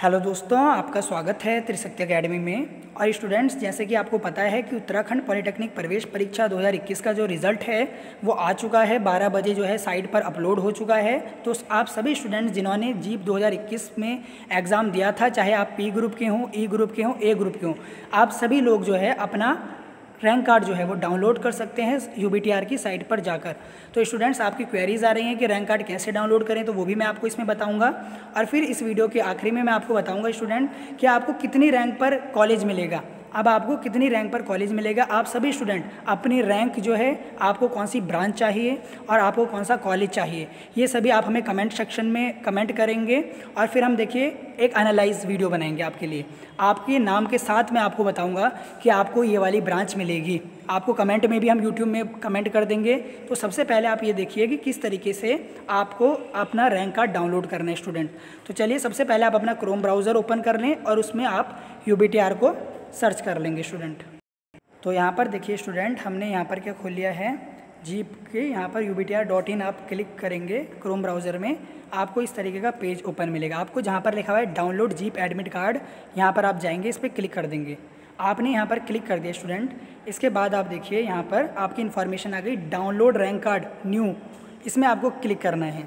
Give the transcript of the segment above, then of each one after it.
Hello दोस्तों, आपका स्वागत है त्रिशक्ति एकेडमी में। और स्टूडेंट्स, जैसे कि आपको पता है कि उत्तराखंड पॉलिटेक्निक प्रवेश परीक्षा 2021 का जो रिज़ल्ट है वो आ चुका है। 12 बजे जो है साइट पर अपलोड हो चुका है। तो आप सभी स्टूडेंट्स जिन्होंने जीप 2021 में एग्ज़ाम दिया था, चाहे आप पी ग्रुप के हों, ई ग्रुप के हों, ए ग्रुप के हों, आप सभी लोग जो है अपना रैंक कार्ड जो है वो डाउनलोड कर सकते हैं UBTR की साइट पर जाकर। तो स्टूडेंट्स, आपकी क्वेरीज आ रही हैं कि रैंक कार्ड कैसे डाउनलोड करें, तो वो भी मैं आपको इसमें बताऊंगा। और फिर इस वीडियो के आखिरी में मैं आपको बताऊंगा स्टूडेंट कि आपको कितनी रैंक पर कॉलेज मिलेगा। अब आपको कितनी रैंक पर कॉलेज मिलेगा, आप सभी स्टूडेंट अपनी रैंक जो है, आपको कौन सी ब्रांच चाहिए और आपको कौन सा कॉलेज चाहिए, ये सभी आप हमें कमेंट सेक्शन में कमेंट करेंगे। और फिर हम देखिए एक एनालाइज वीडियो बनाएंगे आपके लिए। आपके नाम के साथ मैं आपको बताऊंगा कि आपको ये वाली ब्रांच मिलेगी। आपको कमेंट में भी हम यूट्यूब में कमेंट कर देंगे। तो सबसे पहले आप ये देखिए कि किस तरीके से आपको अपना रैंक कार्ड डाउनलोड करना है स्टूडेंट। तो चलिए, सबसे पहले आप अपना क्रोम ब्राउज़र ओपन कर लें और उसमें आप UBTR को सर्च कर लेंगे स्टूडेंट। तो यहाँ पर देखिए स्टूडेंट, हमने यहाँ पर क्या खोल लिया है, जीप के यहाँ पर UBTR.in आप क्लिक करेंगे क्रोम ब्राउज़र में, आपको इस तरीके का पेज ओपन मिलेगा। आपको जहाँ पर लिखा हुआ है डाउनलोड जीप एडमिट कार्ड, यहाँ पर आप जाएंगे, इस पर क्लिक कर देंगे। आपने यहाँ पर क्लिक कर दिया स्टूडेंट। इसके बाद आप देखिए यहाँ पर आपकी इन्फॉर्मेशन आ गई, डाउनलोड रैंक कार्ड न्यू, इसमें आपको क्लिक करना है।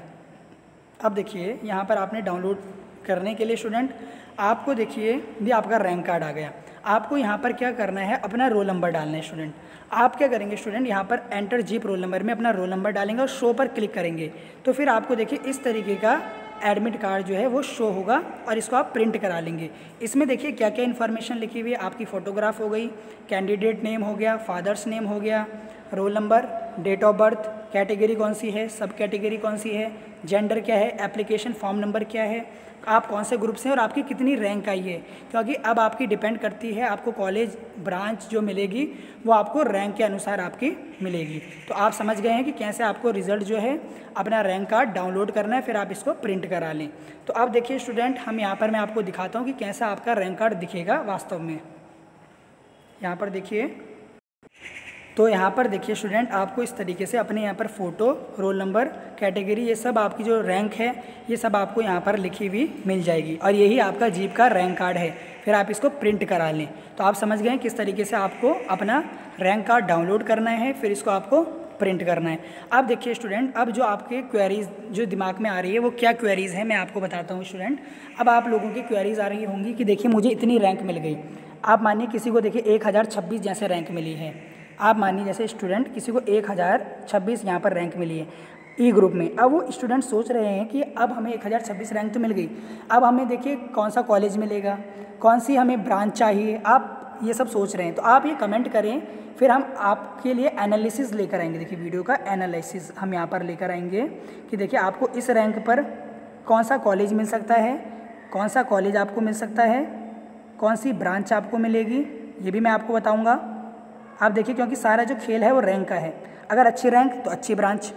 अब देखिए यहाँ पर आपने डाउनलोड करने के लिए स्टूडेंट आपको देखिए भी आपका रैंक कार्ड आ गया। आपको यहाँ पर क्या करना है, अपना रोल नंबर डालना है स्टूडेंट। आप क्या करेंगे स्टूडेंट, यहाँ पर एंटर जीप रोल नंबर में अपना रोल नंबर डालेंगे और शो पर क्लिक करेंगे। तो फिर आपको देखिए इस तरीके का एडमिट कार्ड जो है वो शो होगा और इसको आप प्रिंट करा लेंगे। इसमें देखिए क्या क्या इन्फॉर्मेशन लिखी हुई है, आपकी फ़ोटोग्राफ हो गई, कैंडिडेट नेम हो गया, फादर्स नेम हो गया, roll number, date of birth, category कौन सी है, सब कैटेगरी कौन सी है, जेंडर क्या है, एप्लीकेशन फॉर्म नंबर क्या है, आप कौन से ग्रुप से हैं और आपकी कितनी रैंक आई है। क्योंकि अब आपकी डिपेंड करती है, आपको कॉलेज ब्रांच जो मिलेगी वो आपको रैंक के अनुसार आपकी मिलेगी। तो आप समझ गए हैं कि कैसे आपको रिज़ल्ट जो है अपना रैंक कार्ड डाउनलोड करना है, फिर आप इसको प्रिंट करा लें। तो अब देखिए स्टूडेंट, हम यहाँ पर मैं आपको दिखाता हूँ कि कैसा आपका रैंक कार्ड दिखेगा वास्तव में। यहाँ पर देखिए, तो यहाँ पर देखिए स्टूडेंट, आपको इस तरीके से अपने यहाँ पर फ़ोटो, रोल नंबर, कैटेगरी, ये सब आपकी जो रैंक है ये सब आपको यहाँ पर लिखी हुई मिल जाएगी। और यही आपका जीप का रैंक कार्ड है। फिर आप इसको प्रिंट करा लें। तो आप समझ गए किस तरीके से आपको अपना रैंक कार्ड डाउनलोड करना है, फिर इसको आपको प्रिंट करना है। अब देखिए स्टूडेंट, अब जो आपके क्वेरीज जो दिमाग में आ रही है वो क्या क्वेरीज़ है, मैं आपको बताता हूँ स्टूडेंट। अब आप लोगों की क्वेरीज़ आ रही होंगी कि देखिए मुझे इतनी रैंक मिल गई। आप मानिए किसी को देखिए 1026 जैसे रैंक मिली है। आप मानिए जैसे स्टूडेंट किसी को 1026 यहाँ पर रैंक मिली है ई ग्रुप में। अब वो स्टूडेंट सोच रहे हैं कि अब हमें 1026 रैंक तो मिल गई, अब हमें देखिए कौन सा कॉलेज मिलेगा, कौन सी हमें ब्रांच चाहिए, आप ये सब सोच रहे हैं। तो आप ये कमेंट करें, फिर हम आपके लिए एनालिसिस लेकर आएंगे। देखिए वीडियो का एनालिसिस हम यहाँ पर लेकर आएंगे कि देखिए आपको इस रैंक पर कौन सा कॉलेज मिल सकता है, कौन सा कॉलेज आपको मिल सकता है, कौन सी ब्रांच आपको मिलेगी, ये भी मैं आपको बताऊँगा। आप देखिए, क्योंकि सारा जो खेल है वो रैंक का है। अगर अच्छी रैंक तो अच्छी ब्रांच।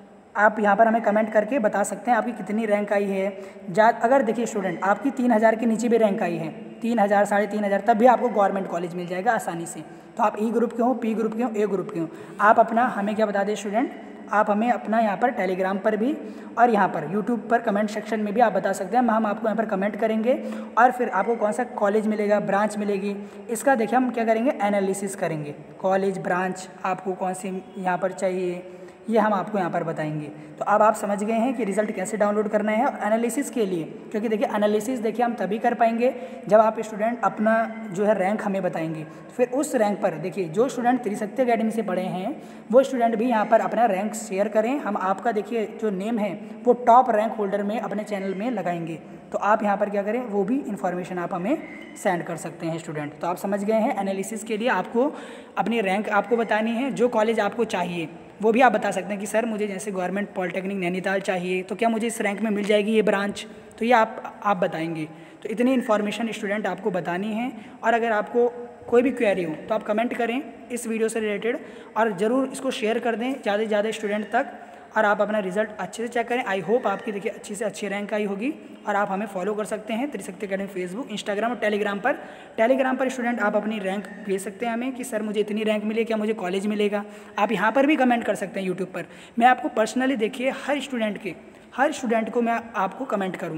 आप यहाँ पर हमें कमेंट करके बता सकते हैं आपकी कितनी रैंक आई है। अगर देखिए स्टूडेंट आपकी 3000 के नीचे भी रैंक आई है, 3000, 3500, तब भी आपको गवर्नमेंट कॉलेज मिल जाएगा आसानी से। तो आप ई ग्रुप के हों, पी ग्रुप के हों, ए ग्रुप के हों, आप अपना हमें क्या बता दें स्टूडेंट, आप हमें अपना यहाँ पर टेलीग्राम पर भी और यहाँ पर यूट्यूब पर कमेंट सेक्शन में भी आप बता सकते हैं। हम आपको यहाँ पर कमेंट करेंगे और फिर आपको कौन सा कॉलेज मिलेगा, ब्रांच मिलेगी, इसका देखिए हम क्या करेंगे, एनालिसिस करेंगे। कॉलेज, ब्रांच आपको कौन सी यहाँ पर चाहिए, ये हम आपको यहाँ पर बताएंगे। तो अब आप समझ गए हैं कि रिज़ल्ट कैसे डाउनलोड करना है एनालिसिस के लिए। क्योंकि देखिए एनालिसिस देखिए हम तभी कर पाएंगे जब आप स्टूडेंट अपना जो है रैंक हमें बताएंगे। फिर उस रैंक पर देखिए जो स्टूडेंट त्रिशक्ति एकेडमी से पढ़े हैं वो स्टूडेंट भी यहाँ पर अपना रैंक शेयर करें। हम आपका देखिए जो नेम है वो टॉप रैंक होल्डर में अपने चैनल में लगाएंगे। तो आप यहाँ पर क्या करें, वो भी इन्फॉर्मेशन आप हमें सेंड कर सकते हैं स्टूडेंट। तो आप समझ गए हैं, एनालिसिस के लिए आपको अपनी रैंक आपको बतानी है, जो कॉलेज आपको चाहिए वो भी आप बता सकते हैं कि सर मुझे जैसे गवर्नमेंट पॉलिटेक्निक नैनीताल चाहिए, तो क्या मुझे इस रैंक में मिल जाएगी ये ब्रांच, तो ये आप बताएंगे। तो इतनी इन्फॉर्मेशन स्टूडेंट आपको बतानी है। और अगर आपको कोई भी क्वेरी हो तो आप कमेंट करें इस वीडियो से रिलेटेड और ज़रूर इसको शेयर कर दें ज़्यादा से ज़्यादा स्टूडेंट तक। और आप अपना रिजल्ट अच्छे से चेक करें। आई होप आपकी देखिए अच्छी से अच्छी रैंक आई होगी। और आप हमें फॉलो कर सकते हैं त्रिशक्ति एकेडमी फेसबुक, इंस्टाग्राम और टेलीग्राम पर स्टूडेंट आप अपनी रैंक भेज सकते हैं हमें कि सर मुझे इतनी रैंक मिली, क्या मुझे कॉलेज मिलेगा। आप यहाँ पर भी कमेंट कर सकते हैं यूट्यूब पर। मैं आपको पर्सनली देखिए हर स्टूडेंट को मैं आपको कमेंट करूँगा।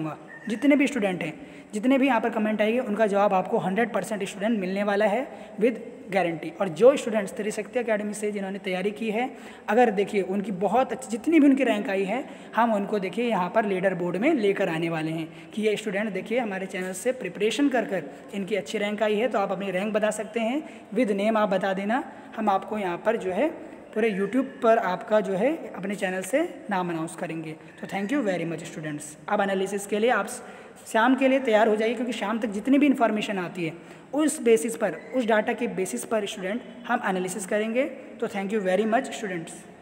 जितने भी स्टूडेंट हैं, जितने भी यहाँ पर कमेंट आएंगे उनका जवाब आपको 100% स्टूडेंट मिलने वाला है विद गारंटी। और जो स्टूडेंट्स त्रिशक्ति एकेडमी से जिन्होंने तैयारी की है, अगर देखिए उनकी बहुत अच्छी जितनी भी उनकी रैंक आई है, हम उनको देखिए यहाँ पर लीडर बोर्ड में लेकर आने वाले हैं कि ये स्टूडेंट देखिए हमारे चैनल से प्रिपरेशन कर इनकी अच्छी रैंक आई है। तो आप अपनी रैंक बता सकते हैं, विद नेम आप बता देना, हम आपको यहाँ पर जो है पूरे यूट्यूब पर आपका जो है अपने चैनल से नाम अनाउंस करेंगे। तो thank you very much students. अब एनालिसिस के लिए आप शाम के लिए तैयार हो जाइए, क्योंकि शाम तक जितनी भी इन्फॉर्मेशन आती है उस बेसिस पर, उस डाटा के बेसिस पर स्टूडेंट हम एनालिसिस करेंगे। तो thank you very much students.